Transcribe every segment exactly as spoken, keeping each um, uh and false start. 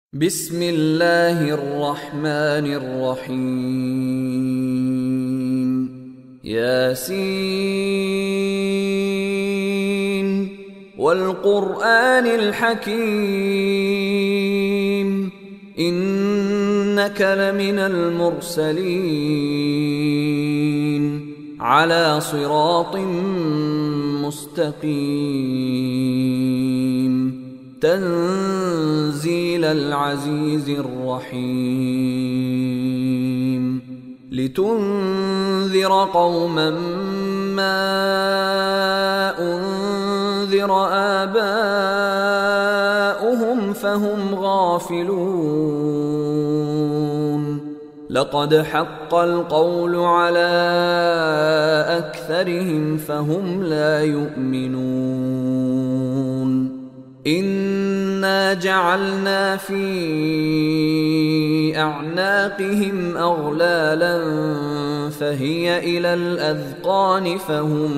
بسم الله الرحمن الرحيم ياسين والقرآن الحكيم إنك لمن المرسلين على صراط مستقيم تنزيل العزيز الرحيم لتنذر قوما ما أنذر آباؤهم فهم غافلون لقد حق القول على أكثرهم فهم لا يؤمنون إنا جعلنا في أعناقهم أغلالا فهي إلى الأذقان فهم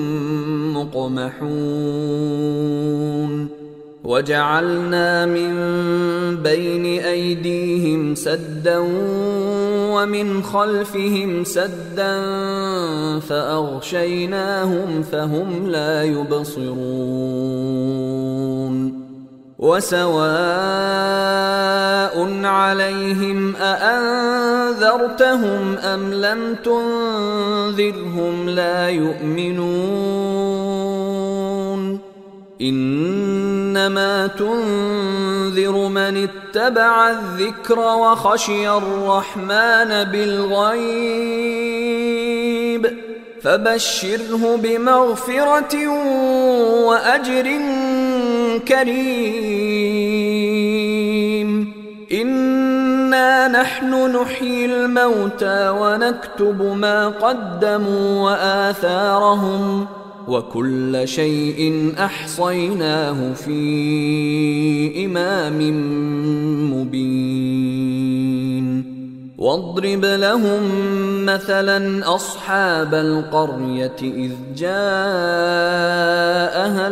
مقمحون وجعلنا من بين أيديهم سدا ومن خلفهم سدا فأغشيناهم فهم لا يبصرون وسواء عليهم أأنذرتهم أم لم تنذرهم لا يؤمنون إنما تنذر من اتبع الذكر وخشي الرحمن بالغيب فبشره بمغفرة وأجر كريم إنا نحن نحيي الموتى ونكتب ما قدموا وآثارهم وكل شيء أحصيناه في إمام مبين واضرب لهم مثلا أصحاب القرية إذ جاءها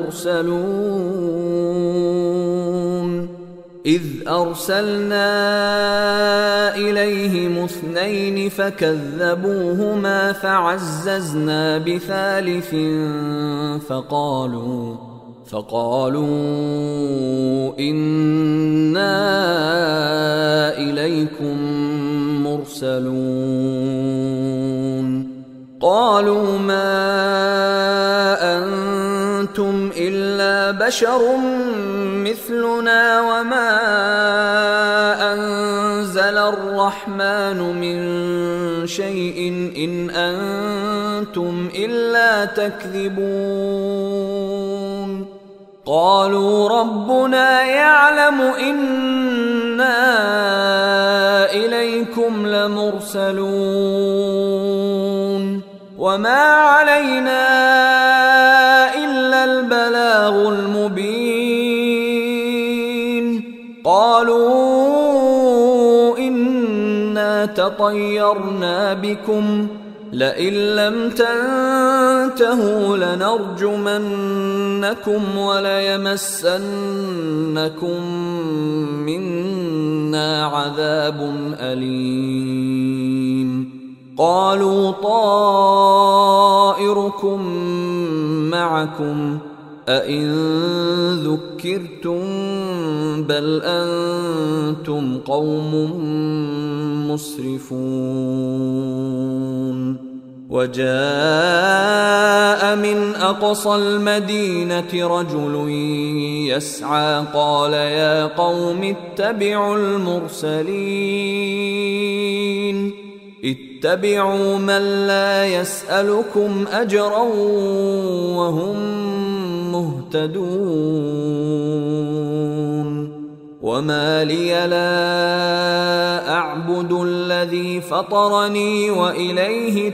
المرسلون إذ أرسلنا إليهم اثنين فكذبوهما فعززنا بثالث فقالوا فقالوا إنا إليكم مرسلون قالوا ما أنتم إلا بشر مثلنا وما أنزل الرحمن من شيء إن أنتم إلا تكذبون قالوا ربنا يعلم إنا إليكم لمرسلون وما علينا إلا البلاغ المبين قالوا إنا تطيرنا بكم لئن لم تنتهوا لنرجمنكم وليمسنكم منا عذاب أليم قالوا طائركم معكم أئن ذكرتم بل أنتم قوم مسرفون وجاء من أقصى المدينة رجل يسعى قال يا قوم اتبعوا المرسلين اتبعوا من لا يسألكم أجرا وهم مهتدون وما لي لا أعبد الذي فطرني وإليه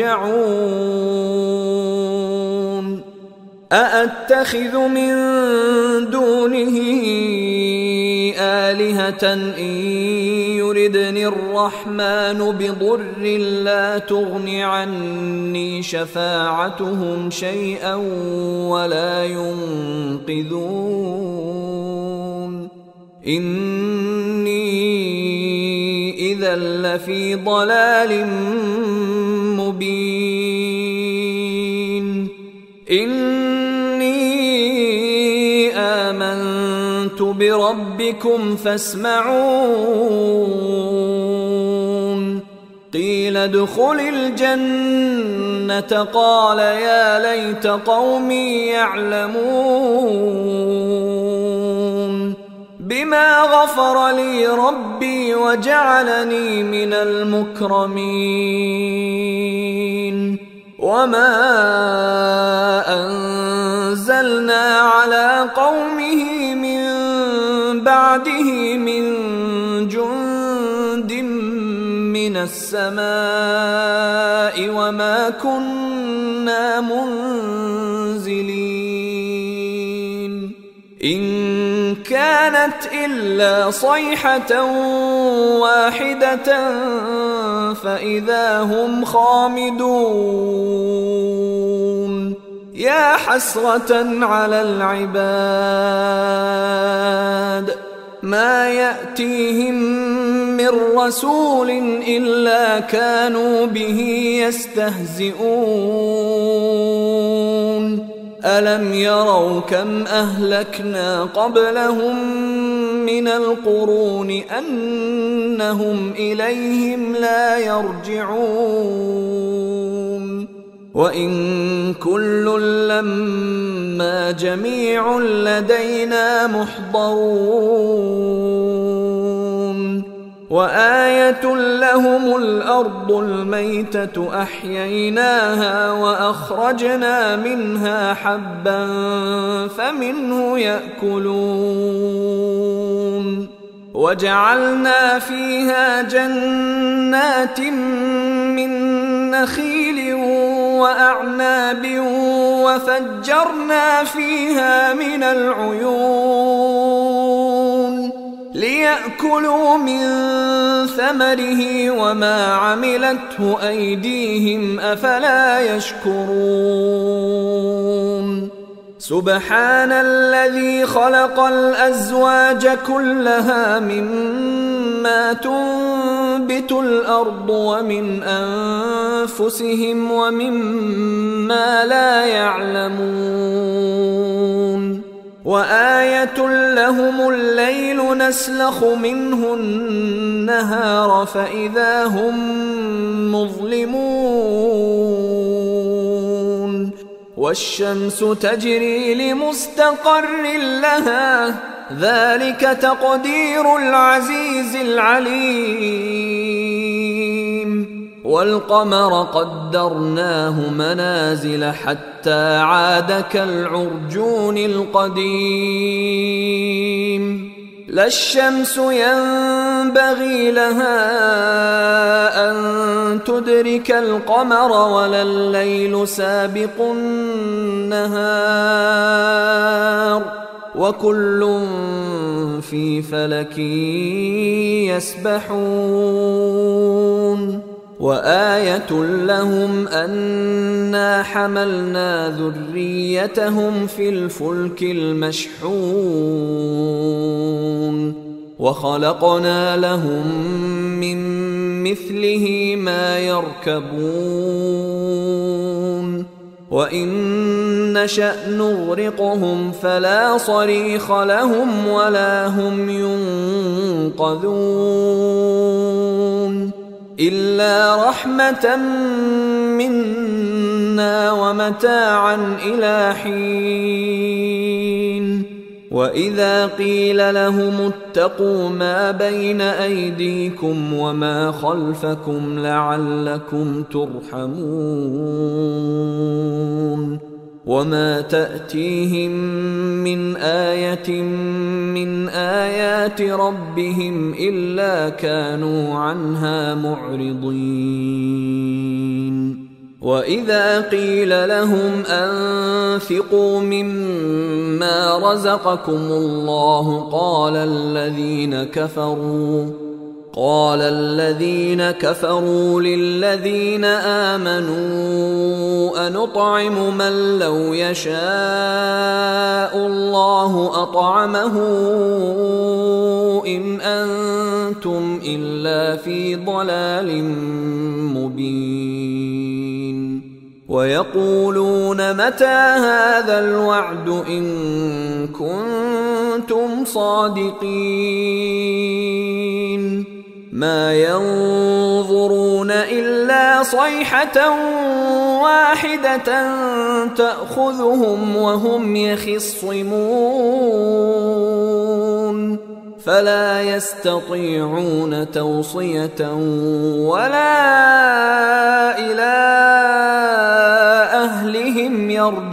ترجعون أأتخذ من دونه آلهة إن يردني الرحمن بضر لا تغن عني شفاعتهم شيئا ولا ينقذون إني إذا لفي ضلال مبين إني آمنت بربكم فاسمعون قيل ادخل الجنة قال يا ليت قومي يعلمون بما غفر لي ربي وجعلني من المكرمين وما أنزلنا على قومه من بعده من جند من السماء وما كنا منزلين إن كانت إلا صيحة واحدة فإذا هم خامدون يا حسرة على العباد ما يأتيهم من رسول إلا كانوا به يستهزئون ألم يروا كم أهلكنا قبلهم من القرون أنهم إليهم لا يرجعون وإن كل لما جميع لدينا محضرون وآية لهم الأرض الميتة أحييناها وأخرجنا منها حبا فمنه يأكلون وجعلنا فيها جنات من نخيل وأعناب وفجرنا فيها من العيون ليأكلوا من ثمره وما عملته أيديهم أفلا يشكرون سبحان الذي خلق الأزواج كلها مما تنبت الأرض ومن أنفسهم ومما لا يعلمون وآية لهم الليل نسلخ منه النهار فإذا هم مظلمون والشمس تجري لمستقر لها ذلك تقدير العزيز العليم والقمر قدرناه منازل حتى عاد كالعرجون القديم لا الشمس ينبغي لها أن تدرك القمر ولا الليل سابق النهار وكل في فلك يسبحون وآية لهم أنا حملنا ذريتهم في الفلك المشحون وخلقنا لهم من مثله ما يركبون وإن نشأ نغرقهم فلا صريخ لهم ولا هم ينقذون إلا رحمة منا ومتاعا إلى حين وإذا قيل لهم اتقوا ما بين أيديكم وما خلفكم لعلكم ترحمون وما تأتيهم من آية من آيات ربهم إلا كانوا عنها معرضين وإذا قيل لهم أنفقوا مما رزقكم الله قال الذين كفروا قال الذين كفروا للذين آمنوا أنطعم من لو يشاء الله أطعمه إن أنتم إلا في ضلال مبين ويقولون متى هذا الوعد إن كنتم صادقين ما ينظرون إلا صيحة واحدة تأخذهم وهم يخصمون فلا يستطيعون توصية ولا إلى أهلهم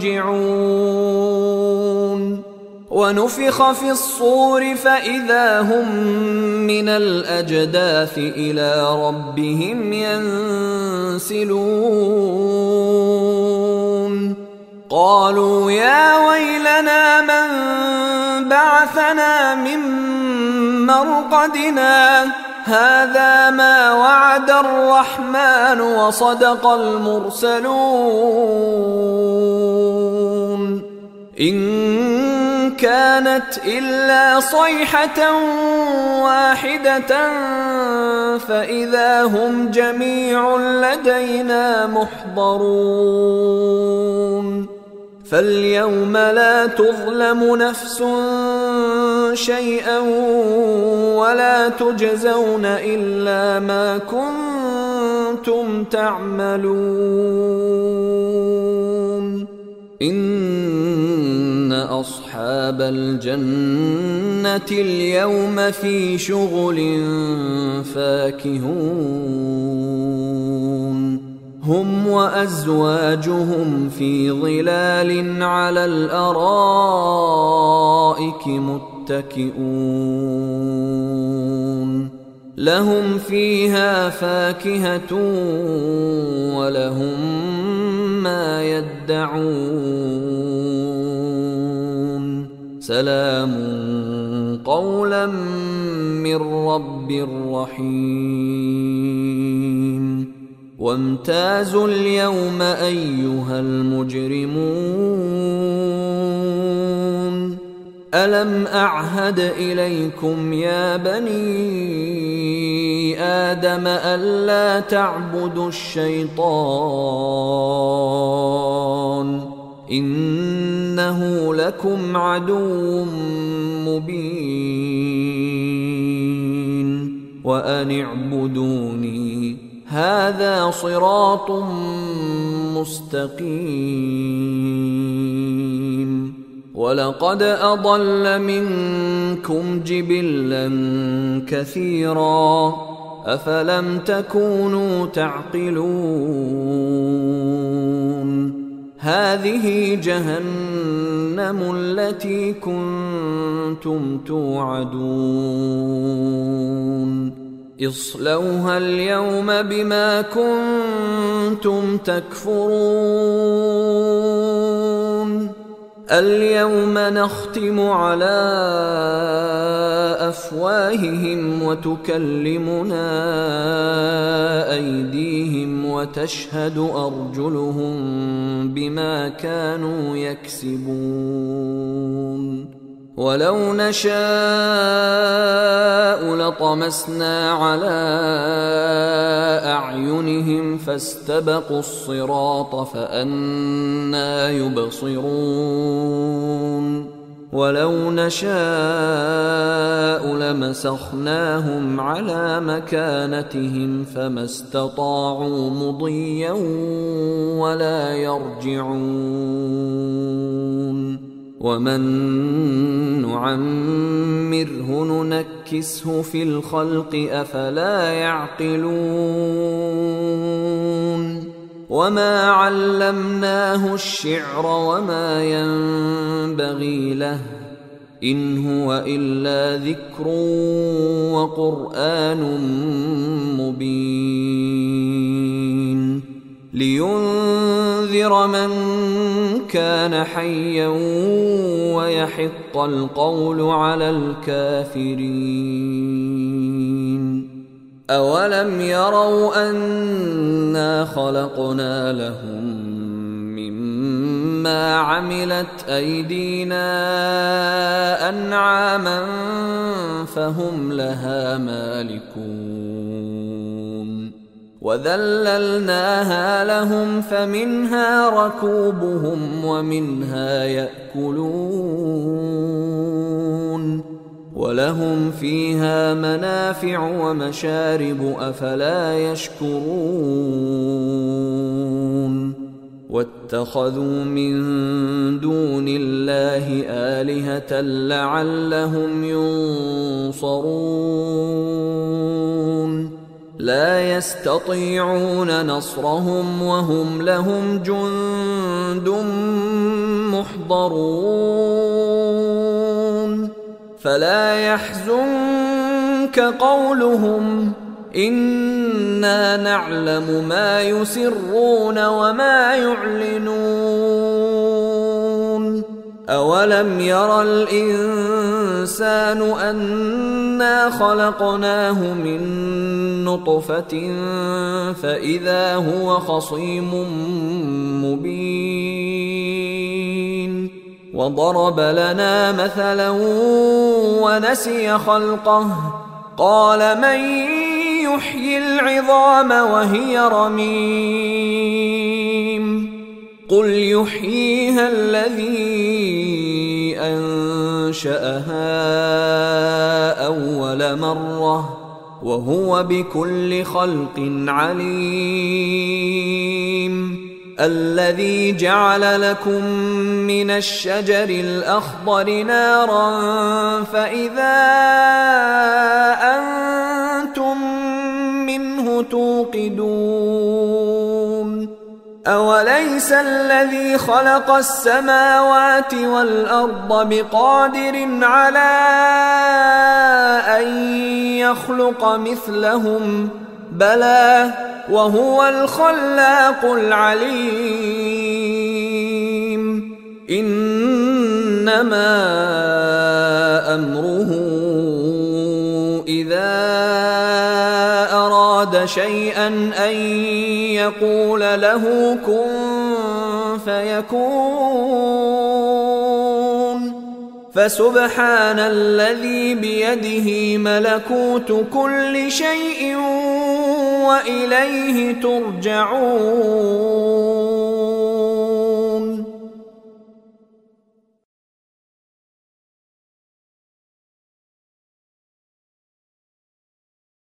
يرجعون ونفخ في الصور فإذا هم من الأجداث إلى ربهم ينسلون قالوا يا ويلنا من بعثنا من مرقدنا هذا ما وعد الرحمن وصدق المرسلون إن كانت إلا صيحة واحدة فإذا هم جميع لدينا محضرون فاليوم لا تظلم نفس شيئا ولا تجزون إلا ما كنتم تعملون إن أصحاب الجنة اليوم في شغل فاكهون هم وأزواجهم في ظلال على الأرائك متكئون لهم فيها فاكهة ولهم ما يدعون سلام قولا من رب رحيم وامتازوا اليوم أيها المجرمون ألم أعهد إليكم يا بني آدم ألا تعبدوا الشيطان إنه لكم عدو مبين وأن اعبدوني هذا صراط مستقيم ولقد أضل منكم جبلا كثيرا أفلم تكونوا تعقلون هذه جهنم التي كنتم توعدون اصلوها اليوم بما كنتم تكفرون اليوم نختم على أفواههم وتكلمنا أيديهم وتشهد أرجلهم بما كانوا يكسبون ولو نشاء لطمسنا على أعينهم فاستبقوا الصراط فأنى يبصرون ولو نشاء لمسخناهم على مكانتهم فما استطاعوا مضيا ولا يرجعون ومن نعمره ننكسه في الخلق أفلا يعقلون وما علمناه الشعر وما ينبغي له إن هو إلا ذكر وقرآن مبين لينذر من كان حيا ويحق القول على الكافرين أولم يروا أنا خلقنا لهم مما عملت أيدينا أنعاما فهم لها مالكون وذللناها لهم فمنها ركوبهم ومنها يأكلون ولهم فيها منافع ومشارب أفلا يشكرون واتخذوا من دون الله آلهة لعلهم ينصرون لا يستطيعون نصرهم وهم لهم جند محضرون فلا يحزنك قولهم إنا نعلم ما يسرون وما يعلنون أولم ير الإنسان أنا خلقناه من نطفة فإذا هو خصيم مبين وضرب لنا مثلا ونسي خلقه قال من يحيي العظام وهي رميم قل يحييها الذي أنشأها أول مرة وهو بكل خلق عليم الذي جعل لكم من الشجر الأخضر نارا فإذا أنتم منه توقدون أوليس الذي خلق السماوات والأرض بقادر على أن يخلق مثلهم بلى وهو الخلاق العليم إنما أمره إذا أراد شيئا أن يقول له كن فيكون فسبحان الذي بيده ملكوت كل شيء وإليه ترجعون